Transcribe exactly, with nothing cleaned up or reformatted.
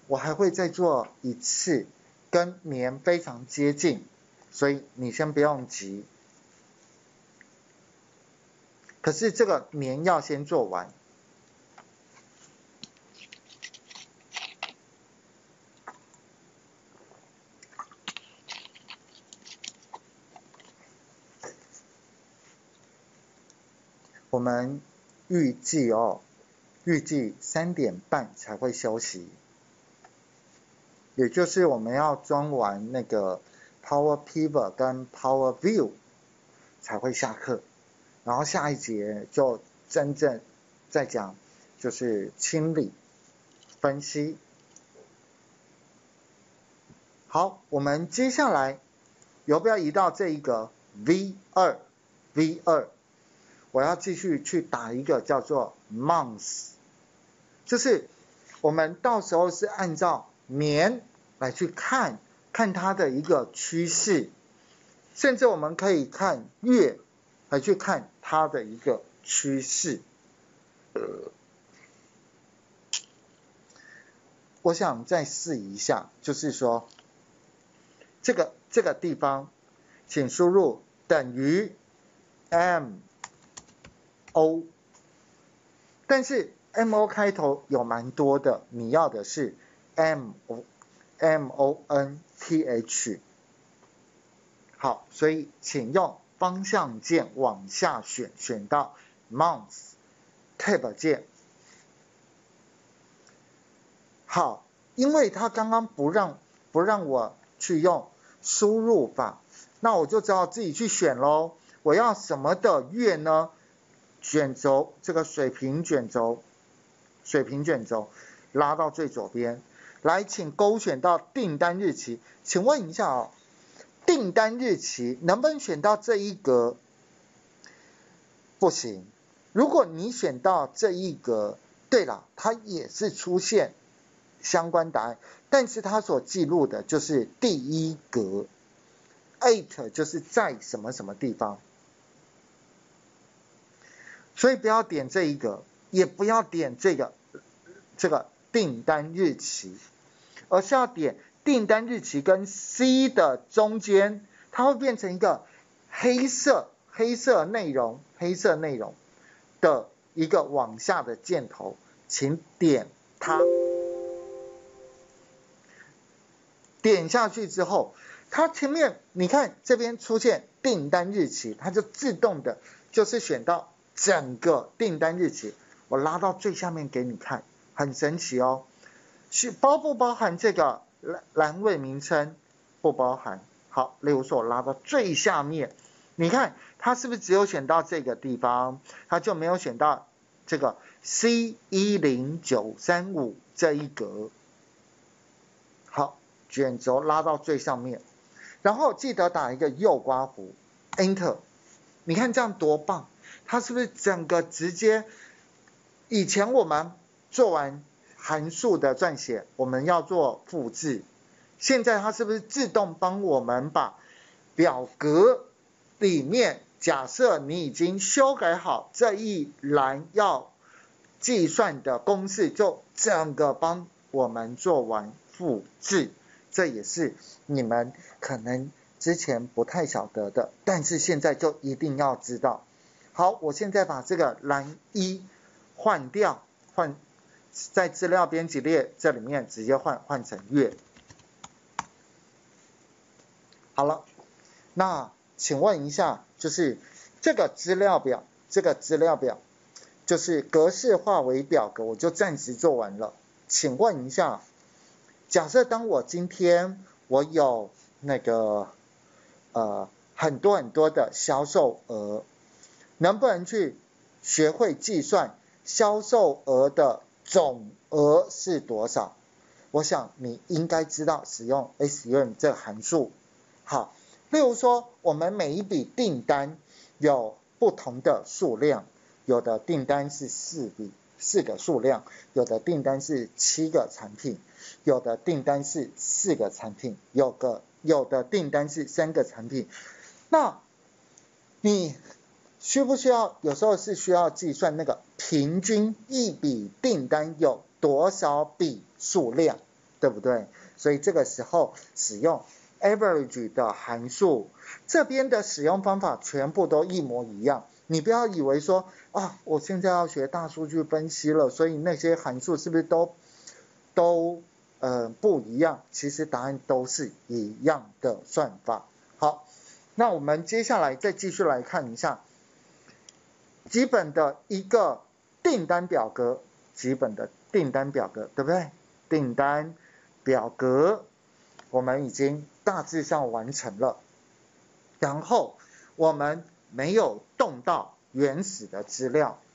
我还会再做一次，跟年非常接近，所以你先不用急。可是这个年要先做完。我们预计哦，预计三点半才会休息，也就是我们要装完那个 Power Pivot 跟 Power View 才会下课，然后下一节就真正在讲就是清理分析。好，我们接下来要不要移到这一个 V 二 V 二？我要继续去打一个叫做 months， 就是我们到时候是按照年来去看看它的一个趋势，甚至我们可以看月来去看它的一个趋势。呃，我想再试一下，就是说这个这个地方，请输入等于 M O， 但是 M O 开头有蛮多的，你要的是 M O M O N T H。 好，所以请用方向键往下选，选到 Months Tab 键。好，因为它刚刚不让不让我去用输入法，那我就只好自己去选咯。我要什么的月呢？卷轴，这个水平卷轴，水平卷轴拉到最左边来，请勾选到订单日期。请问一下哦，订单日期能不能选到这一格？不行。如果你选到这一格，对了，它也是出现相关答案，但是它所记录的就是第一格 ，at 就是在什么什么地方。所以不要点这一个，也不要点这个这个订单日期，而是要点订单日期跟 C 的中间，它会变成一个黑色黑色内容黑色内容的一个往下的箭头，请点它。点下去之后，它前面你看这边出现订单日期，它就自动的就是选到整个订单日期，我拉到最下面给你看，很神奇哦。是包不包含这个栏位名称？不包含。好，例如说我拉到最下面，你看它是不是只有选到这个地方，它就没有选到这个 C 一零九三五 这一格。好，卷轴拉到最上面，然后记得打一个右刮弧 Enter， 你看这样多棒，它是不是整个直接，以前我们做完函数的撰写，我们要做复制，现在它是不是自动帮我们把表格里面，假设你已经修改好这一栏要计算的公式，就整个帮我们做完复制。这也是你们可能之前不太晓得的，但是现在就一定要知道。好，我现在把这个栏一换掉，换在资料编辑列这里面直接换换成月。好了，那请问一下，就是这个资料表，这个资料表就是格式化为表格，我就暂时做完了。请问一下，假设当我今天我有那个呃很多很多的销售额，能不能去学会计算销售额的总额是多少？我想你应该知道使用 S U M 这个函数。好，例如说我们每一笔订单有不同的数量，有的订单是四笔四个数量，有的订单是七个产品，有的订单是四个产品，有个有的订单是三个产品。那你需不需要有时候是需要计算那个平均一笔订单有多少笔数量？ 对不对？所以这个时候使用 average 的函数，这边的使用方法全部都一模一样。你不要以为说啊，我现在要学大数据分析了，所以那些函数是不是都都呃不一样？其实答案都是一样的算法。好，那我们接下来再继续来看一下基本的一个订单表格，基本的订单表格，对不对？订单表格我们已经大致上完成了，然后我们没有动到原始的资料，